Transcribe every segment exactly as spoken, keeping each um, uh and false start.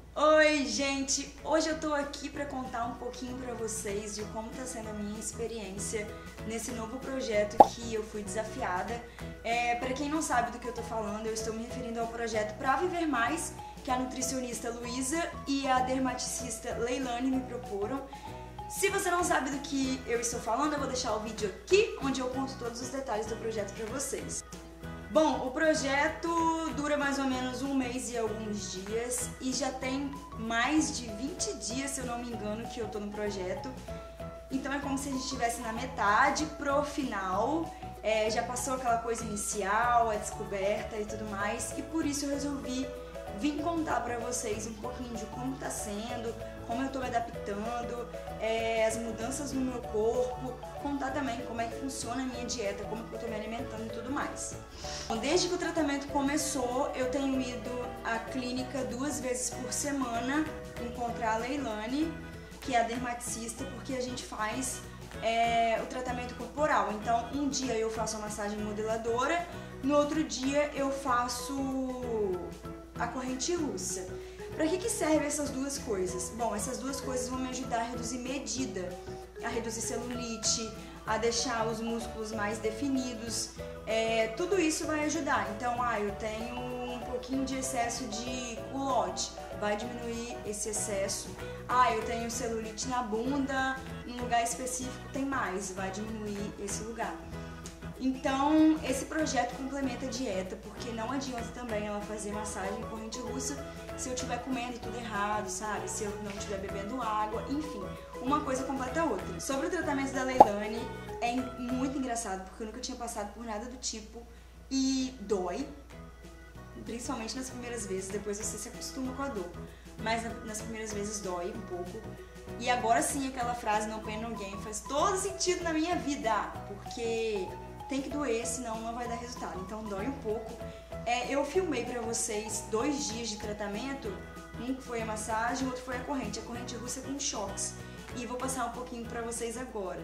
Oi, gente! Hoje eu tô aqui pra contar um pouquinho pra vocês de como tá sendo a minha experiência nesse novo projeto que eu fui desafiada. É, pra quem não sabe do que eu tô falando, eu estou me referindo ao projeto Pra Viver Mais, que a nutricionista Luísa e a dermaticista Leilane me proporam. Se você não sabe do que eu estou falando, eu vou deixar o vídeo aqui, onde eu conto todos os detalhes do projeto pra vocês. Bom, o projeto dura mais ou menos um mês e alguns dias e já tem mais de vinte dias, se eu não me engano, que eu tô no projeto. Então é como se a gente estivesse na metade pro final, é, já passou aquela coisa inicial, a descoberta e tudo mais, e por isso eu resolvi vir contar pra vocês um pouquinho de como tá sendo, como eu tô me adaptando, é, as mudanças no meu corpo, contar também como é que funciona a minha dieta, como que eu tô me alimentando e tudo mais. Bom, desde que o tratamento começou, eu tenho ido à clínica duas vezes por semana encontrar a Leilane, que é a dermaticista, porque a gente faz é, o tratamento corporal. Então, um dia eu faço a massagem modeladora, no outro dia eu faço a corrente russa. Para que que servem essas duas coisas? Bom, essas duas coisas vão me ajudar a reduzir medida, a reduzir celulite, a deixar os músculos mais definidos, é, tudo isso vai ajudar. Então, ah, eu tenho um pouquinho de excesso de culote, vai diminuir esse excesso. Ah, eu tenho celulite na bunda, num lugar específico tem mais, vai diminuir esse lugar. Então, esse projeto complementa a dieta, porque não adianta também ela fazer massagem em corrente russa se eu estiver comendo tudo errado, sabe? Se eu não estiver bebendo água, enfim, uma coisa completa a outra. Sobre o tratamento da Leilane, é muito engraçado, porque eu nunca tinha passado por nada do tipo e dói, principalmente nas primeiras vezes, depois você se acostuma com a dor, mas nas primeiras vezes dói um pouco. E agora sim, aquela frase no pain no gain faz todo sentido na minha vida, porque tem que doer, senão não vai dar resultado, então dói um pouco. É, eu filmei pra vocês dois dias de tratamento, um foi a massagem, o outro foi a corrente, a corrente russa com choques, e vou passar um pouquinho pra vocês agora.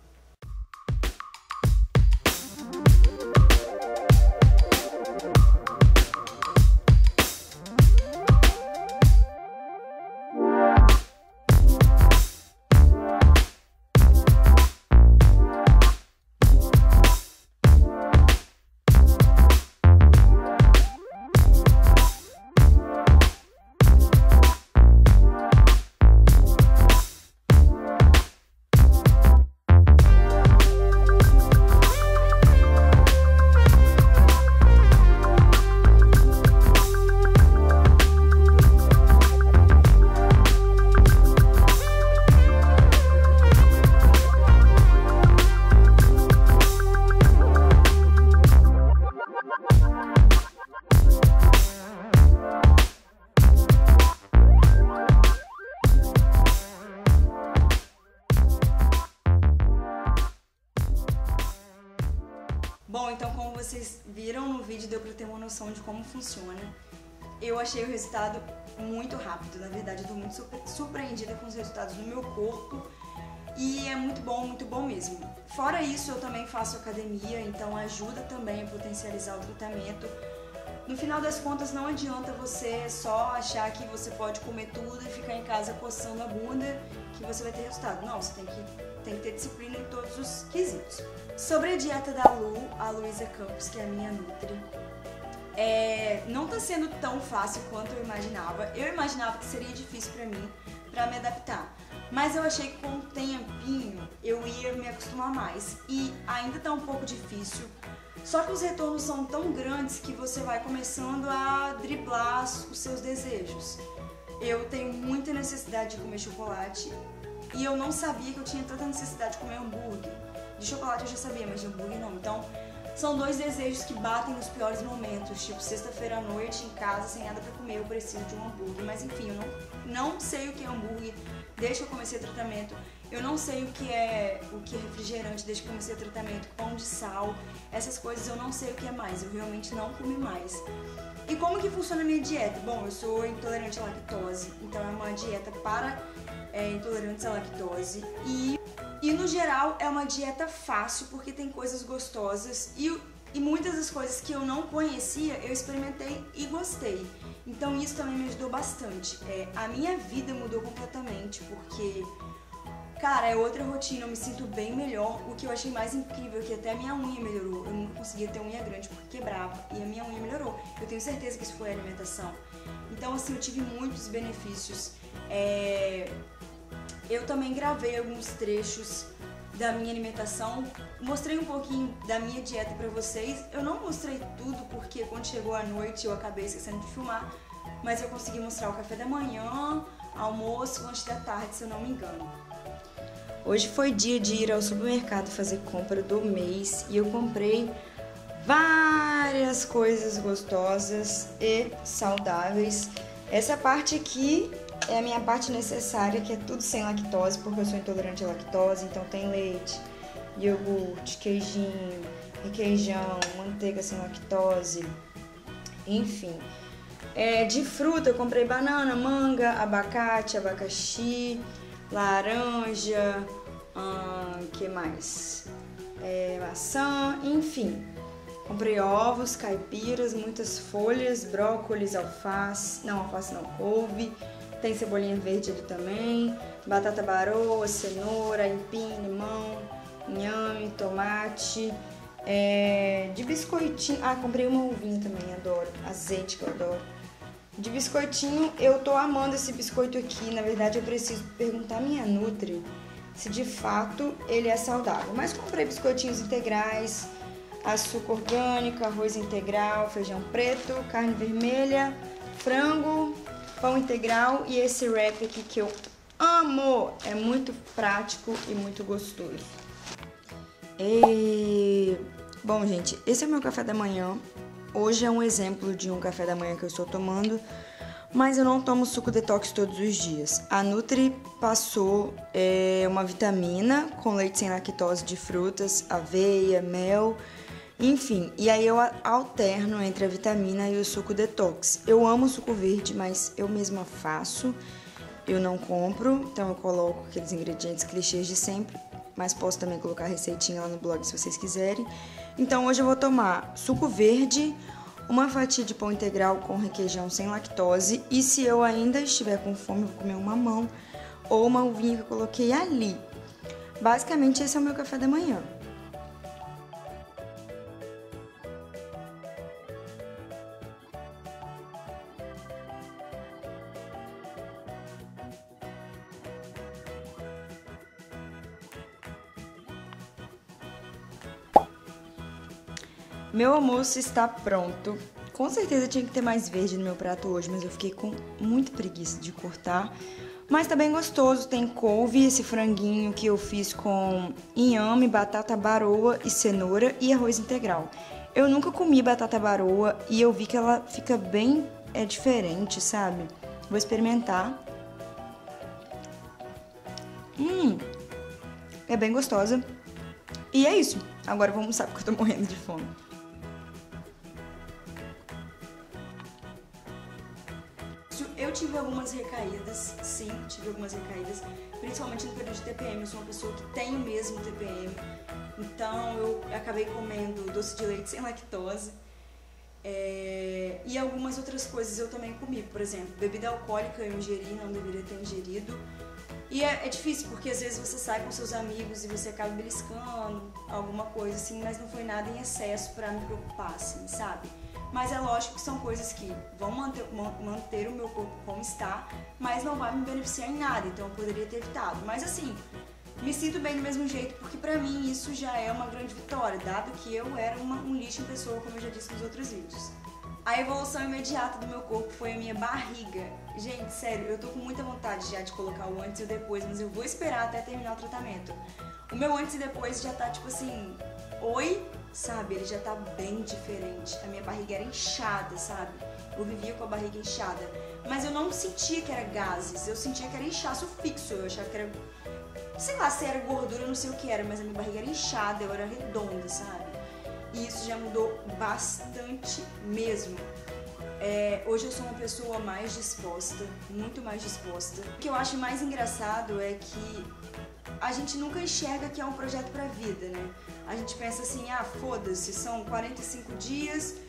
Bom, então como vocês viram no vídeo, deu pra ter uma noção de como funciona. Eu achei o resultado muito rápido, na verdade eu tô muito surpreendida com os resultados no meu corpo e é muito bom, muito bom mesmo. Fora isso, eu também faço academia, então ajuda também a potencializar o tratamento. No final das contas, não adianta você só achar que você pode comer tudo e ficar em casa coçando a bunda que você vai ter resultado. Não, você tem que, tem que ter disciplina em todos os quesitos. Sobre a dieta da Lu, a Luísa Campos, que é a minha nutri, é, não tá sendo tão fácil quanto eu imaginava. Eu imaginava que seria difícil pra mim, pra me adaptar. Mas eu achei que com o tempinho eu ia me acostumar mais. E ainda tá um pouco difícil. Só que os retornos são tão grandes que você vai começando a driblar os seus desejos. Eu tenho muita necessidade de comer chocolate e eu não sabia que eu tinha tanta necessidade de comer hambúrguer. De chocolate eu já sabia, mas de hambúrguer não. Então, são dois desejos que batem nos piores momentos, tipo sexta-feira à noite em casa sem nada pra comer, eu preciso de um hambúrguer. Mas enfim, eu não, não sei o que é hambúrguer desde que eu comecei o tratamento. Eu não sei o que é o que é refrigerante desde que comecei o tratamento, pão de sal, essas coisas eu não sei o que é mais, eu realmente não comi mais. E como que funciona a minha dieta? Bom, eu sou intolerante à lactose, então é uma dieta para é, intolerantes à lactose e, e no geral é uma dieta fácil porque tem coisas gostosas e, e muitas das coisas que eu não conhecia eu experimentei e gostei. Então isso também me ajudou bastante. É, a minha vida mudou completamente, porque, cara, é outra rotina, eu me sinto bem melhor. O que eu achei mais incrível é que até a minha unha melhorou. Eu nunca conseguia ter unha grande porque quebrava, e a minha unha melhorou. Eu tenho certeza que isso foi a alimentação. Então, assim, eu tive muitos benefícios. É... Eu também gravei alguns trechos da minha alimentação, mostrei um pouquinho da minha dieta pra vocês. Eu não mostrei tudo porque quando chegou a noite eu acabei esquecendo de filmar, mas eu consegui mostrar o café da manhã, almoço, lanche da tarde, se eu não me engano. Hoje foi dia de ir ao supermercado fazer compra do mês e eu comprei várias coisas gostosas e saudáveis. Essa parte aqui é a minha parte necessária, que é tudo sem lactose, porque eu sou intolerante à lactose, então tem leite, iogurte, queijinho, requeijão, manteiga sem lactose, enfim. É, de fruta eu comprei banana, manga, abacate, abacaxi, laranja, hum, que mais? É, maçã, enfim. Comprei ovos, caipiras, muitas folhas, brócolis, alface, não, alface não, couve. Tem cebolinha verde ali também, batata baroa, cenoura, aipim, limão, inhame, tomate, é, de biscoitinho, ah, comprei uma uvinha também, adoro, azeite que eu adoro. De biscoitinho, eu tô amando esse biscoito aqui, na verdade eu preciso perguntar à minha Nutri se de fato ele é saudável. Mas comprei biscoitinhos integrais, açúcar orgânico, arroz integral, feijão preto, carne vermelha, frango, pão integral e esse wrap aqui que eu amo, é muito prático e muito gostoso. E... Bom, gente, esse é o meu café da manhã. Hoje é um exemplo de um café da manhã que eu estou tomando, mas eu não tomo suco detox todos os dias. A Nutri passou é, uma vitamina com leite sem lactose de frutas, aveia, mel, enfim, e aí eu alterno entre a vitamina e o suco detox. Eu amo o suco verde, mas eu mesma faço, eu não compro, então eu coloco aqueles ingredientes clichês de sempre, mas posso também colocar receitinha lá no blog se vocês quiserem. Então hoje eu vou tomar suco verde, uma fatia de pão integral com requeijão sem lactose, e se eu ainda estiver com fome, eu vou comer um mamão ou uma uvinha que eu coloquei ali. Basicamente esse é o meu café da manhã. Meu almoço está pronto. Com certeza tinha que ter mais verde no meu prato hoje, mas eu fiquei com muita preguiça de cortar. Mas tá bem gostoso, tem couve, esse franguinho que eu fiz com inhame, batata baroa e cenoura e arroz integral. Eu nunca comi batata baroa e eu vi que ela fica bem é, diferente, sabe? Vou experimentar. Hum, é bem gostosa. E é isso. Agora vamos almoçar porque eu tô morrendo de fome. Eu tive algumas recaídas, sim, tive algumas recaídas, principalmente no período de T P M. Eu sou uma pessoa que tem mesmo T P M, então eu acabei comendo doce de leite sem lactose. É, e algumas outras coisas eu também comi, por exemplo, bebida alcoólica eu ingeri, não deveria ter ingerido. E é, é difícil porque às vezes você sai com seus amigos e você acaba beliscando alguma coisa assim, mas não foi nada em excesso pra me preocupar, assim, sabe? Mas é lógico que são coisas que vão manter, manter o meu corpo como está, mas não vai me beneficiar em nada, então eu poderia ter evitado. Mas assim, me sinto bem do mesmo jeito, porque pra mim isso já é uma grande vitória, dado que eu era uma, um lixo em pessoa, como eu já disse nos outros vídeos. A evolução imediata do meu corpo foi a minha barriga. Gente, sério, eu tô com muita vontade já de colocar o antes e o depois, mas eu vou esperar até terminar o tratamento. O meu antes e depois já tá tipo assim, oi, sabe? Ele já tá bem diferente. A minha barriga era inchada, sabe? Eu vivia com a barriga inchada. Mas eu não sentia que era gases, eu sentia que era inchaço fixo. Eu achava que era, sei lá, se era gordura, eu não sei o que era, mas a minha barriga era inchada, eu era redonda, sabe? E isso já mudou bastante mesmo. É, hoje eu sou uma pessoa mais disposta, muito mais disposta. O que eu acho mais engraçado é que a gente nunca enxerga que é um projeto pra vida, né? A gente pensa assim, ah, foda-se, são quarenta e cinco dias,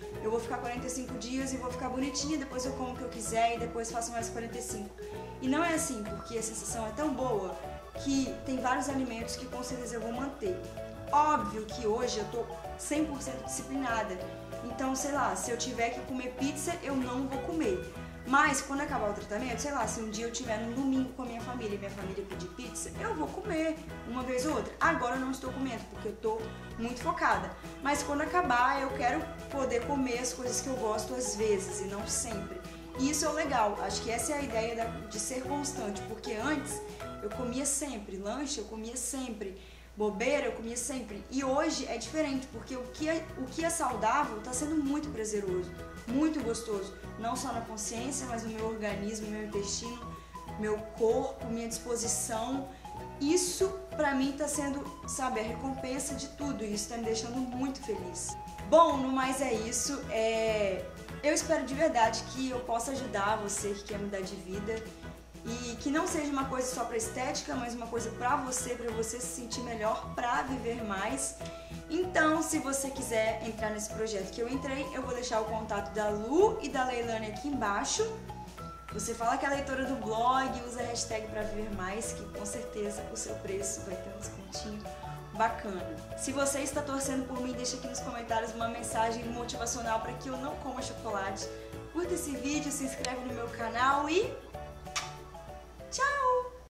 eu vou ficar quarenta e cinco dias e vou ficar bonitinha, depois eu como o que eu quiser e depois faço mais quarenta e cinco. E não é assim, porque a sensação é tão boa que tem vários alimentos que com certeza eu vou manter. Óbvio que hoje eu tô cem por cento disciplinada, então, sei lá, se eu tiver que comer pizza, eu não vou comer. Mas quando acabar o tratamento, sei lá, se um dia eu tiver no domingo com a minha família e minha família pedir pizza, eu vou comer uma vez ou outra. Agora eu não estou comendo, porque eu tô muito focada. Mas quando acabar, eu quero poder comer as coisas que eu gosto às vezes e não sempre. E isso é o legal, acho que essa é a ideia de ser constante, porque antes eu comia sempre, lanche eu comia sempre, bobeira eu comia sempre. E hoje é diferente, porque o que é, o que é saudável está sendo muito prazeroso, muito gostoso. Não só na consciência, mas no meu organismo, meu intestino, meu corpo, minha disposição. Isso pra mim tá sendo, sabe, a recompensa de tudo. E isso tá me deixando muito feliz. Bom, no mais é isso. É... Eu espero de verdade que eu possa ajudar você que quer mudar de vida. E que não seja uma coisa só pra estética, mas uma coisa pra você, pra você se sentir melhor, pra viver mais. Então, se você quiser entrar nesse projeto que eu entrei, eu vou deixar o contato da Lu e da Leilane aqui embaixo. Você fala que é leitora do blog, usa a hashtag pra viver mais, que com certeza o seu preço vai ter um descontinho bacana. Se você está torcendo por mim, deixa aqui nos comentários uma mensagem motivacional para que eu não coma chocolate. Curta esse vídeo, se inscreve no meu canal e tchau!